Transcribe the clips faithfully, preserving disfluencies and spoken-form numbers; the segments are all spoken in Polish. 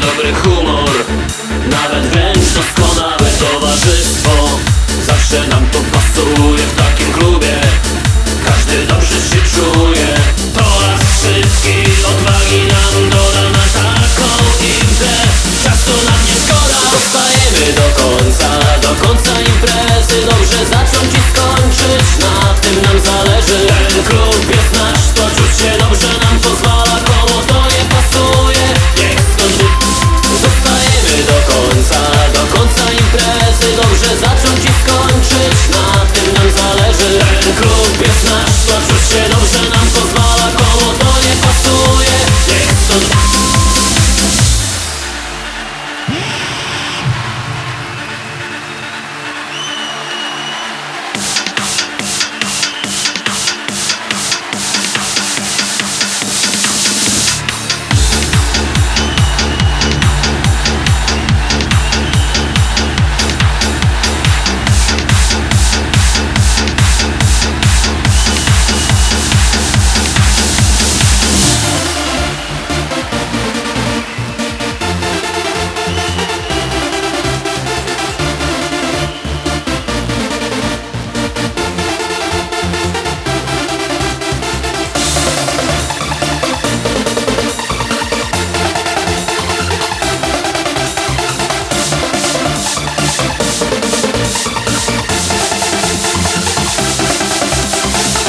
dobry humor, nawet wręcz doskonałe towarzystwo. Zawsze nam to pasuje w takim klubie, każdy dobrze się czuje. Toast szybki, odwagi nam doda na taką imprezę. Czasu nam nie szkoda. Zostajemy do końca, do końca imprezy. Dobrze zacząć i skończyć, na tym nam zależy. Ten klub jest nasz, to czuć się dobrze nam pozwala. Komu to nie pasuje, niech stąd wy... Zostajemy do końca, do końca imprezy. Dobrze zacząć i skończyć, na tym nam zależy. Ten klub jest nasz, to czuć się dobrze nam pozwala. Komu to nie pasuje, niech stąd...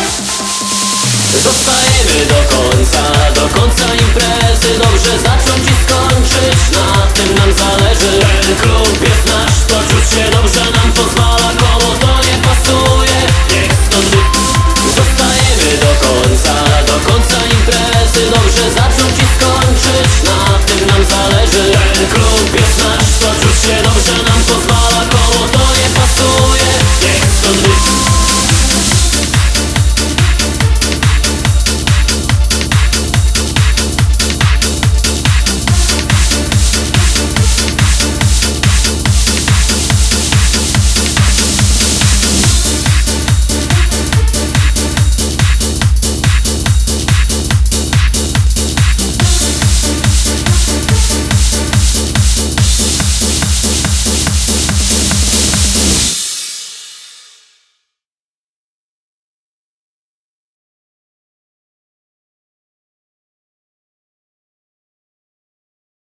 Zostajemy do końca, do końca imprezy. Dobrze zacząć